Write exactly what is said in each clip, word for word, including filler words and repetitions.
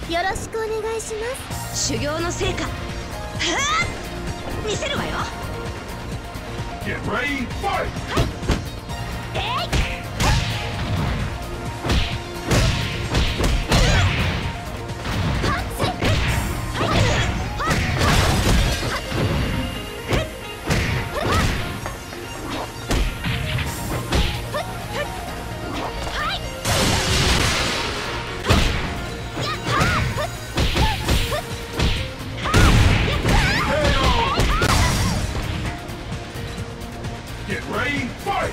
よろしくお願いします。 修行の成果、はあ、見せるわよ。 Get ready, fight! はい。えい。 Get ready, fight!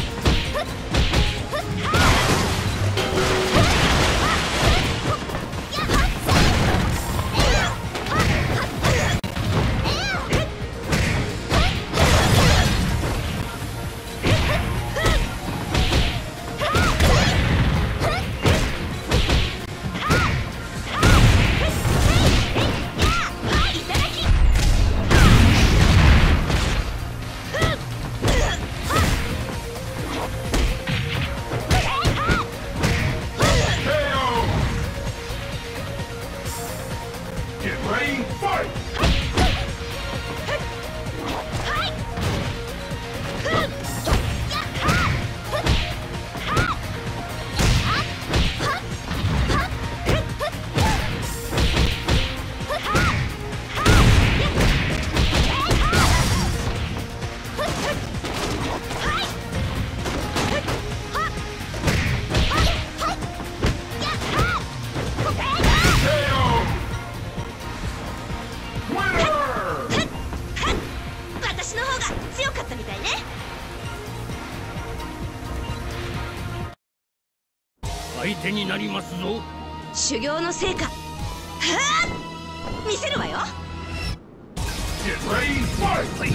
相手になりますぞ。 修行の成果、はあ、見せるわよ。 Get ready, fight!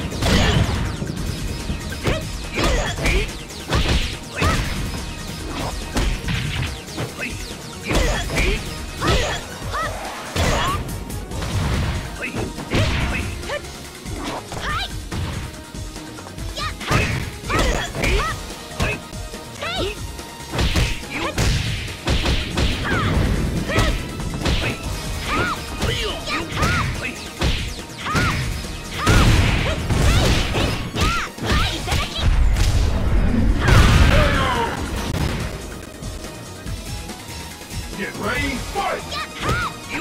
Get ready, fight! You.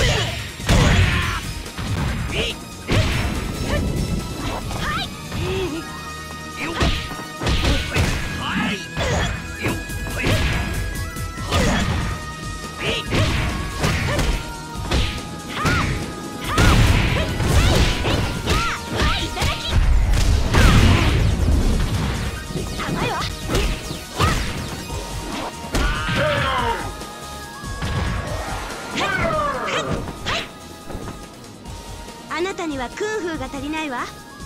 Winner! あなたにはクンフーが足りないわ。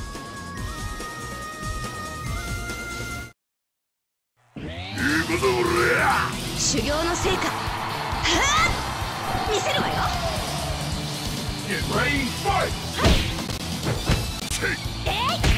修行の成果、はあ、見せるわよ。 Get ready, fight! えい。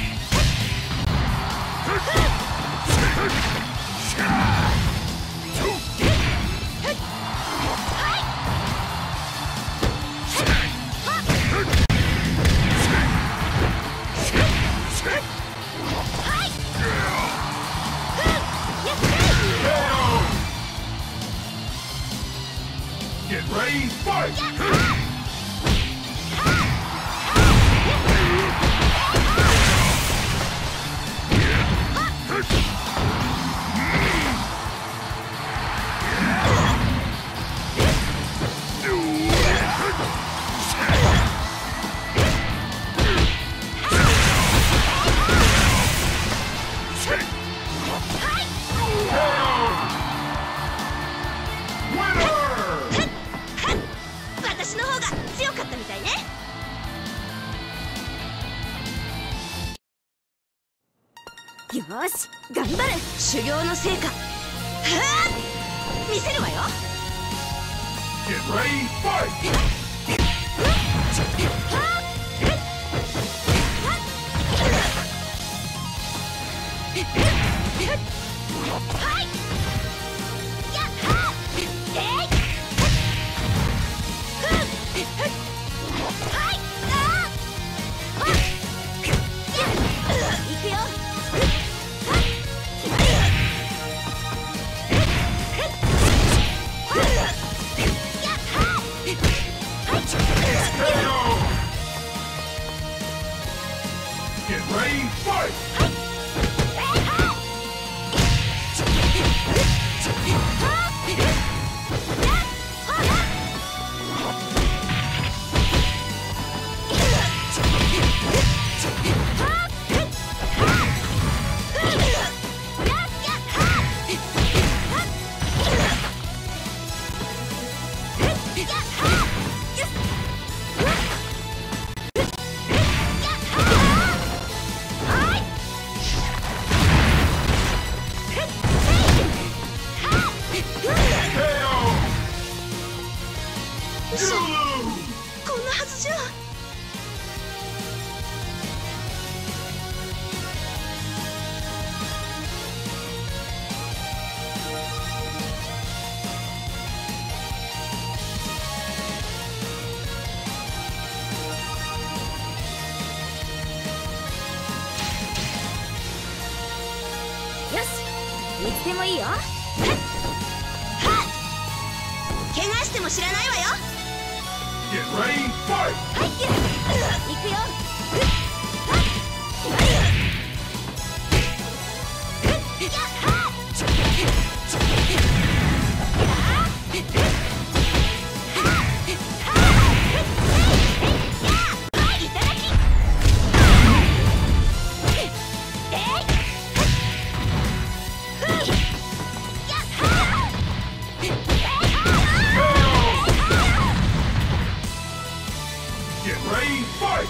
Get ready, fight! 私の方が強かったみたいね。よし、頑張れ。修行の成果、はあ、見せるわよ。 Get ready, fight! はい。やっは。えい。 嘘、こんなはずじゃ。 よし、いつでもいいよ。 怪我しても知らないわよ。 Get ready, fight! はい、行くよ。 Get ready, fight!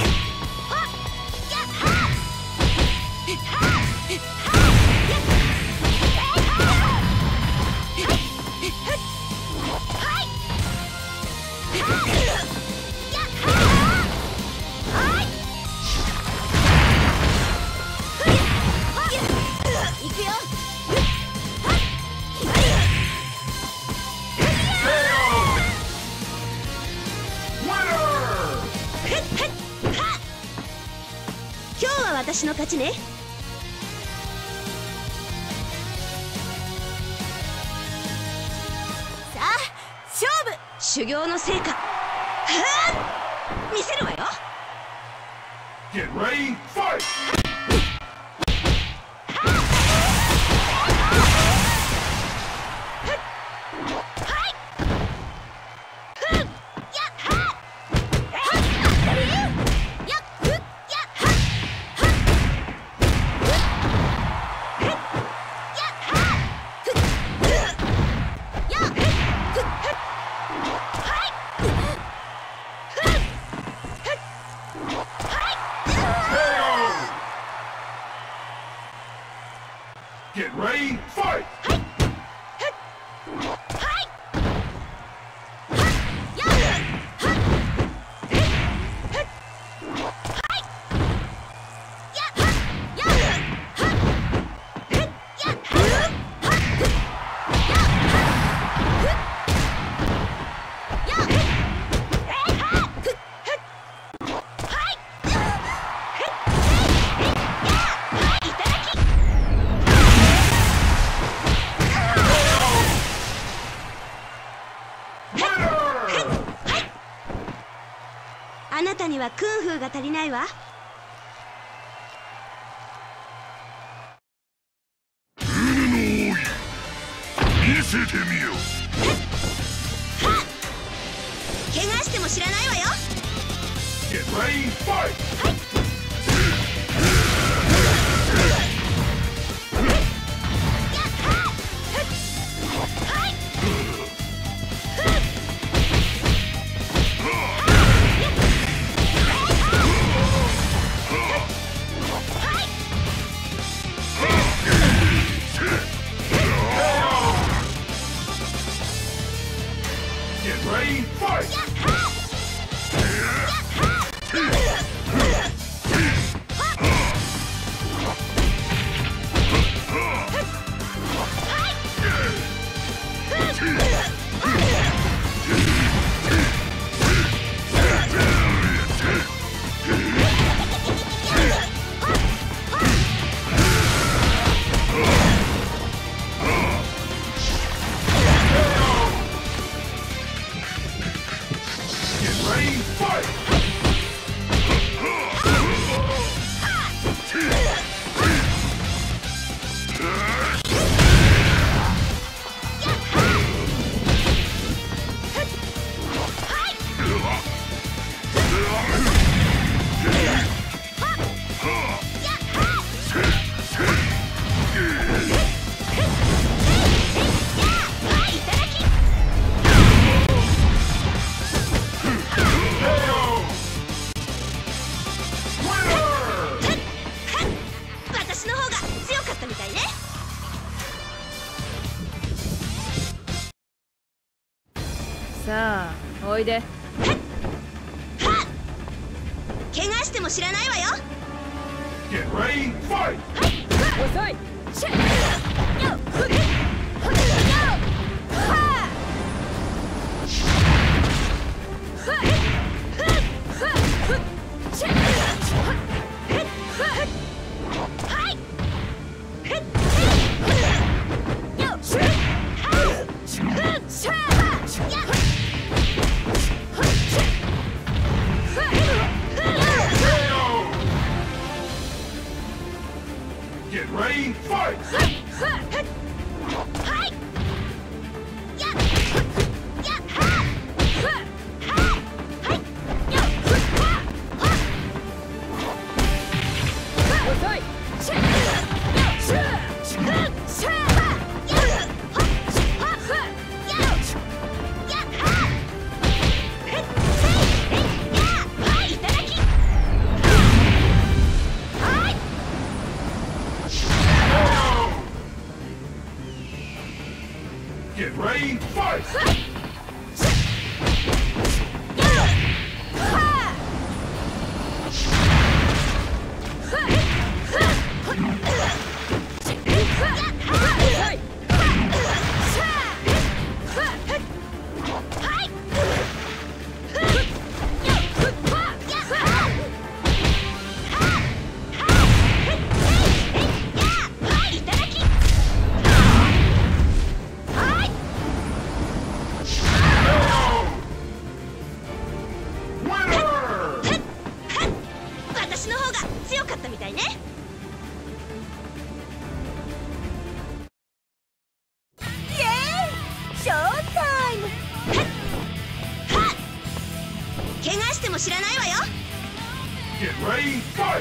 行くよ。 今日は私の勝ちね。 さあ、勝負。 修行の成果、はあ、見せるわよ。 Get ready, fight! ！Get ready, fight! あなたにはクンフーが足りないわ。 見せてみよう。 怪我しても知らないわよ。 Get ready, fight! こさあおいで。 怪我しても知らないわよ。 Get ready, fight! 遅い。 Get ready, fight! 私の方が強かったみたいね。 イエーイショータイム。 怪我しても知らないわよ。 Get ready, fight!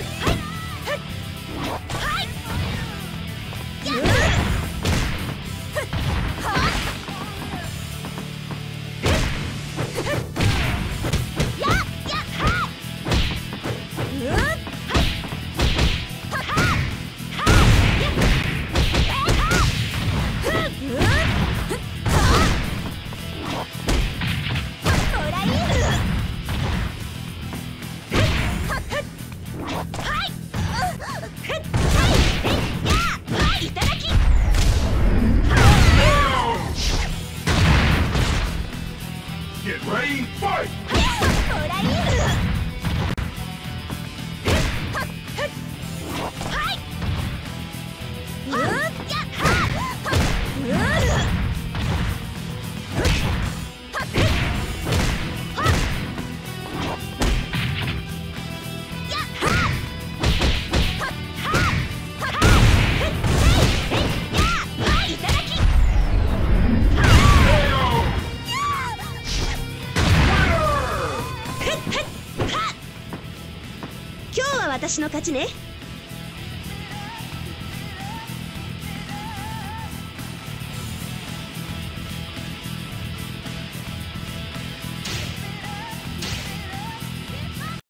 今日は私の勝ちね。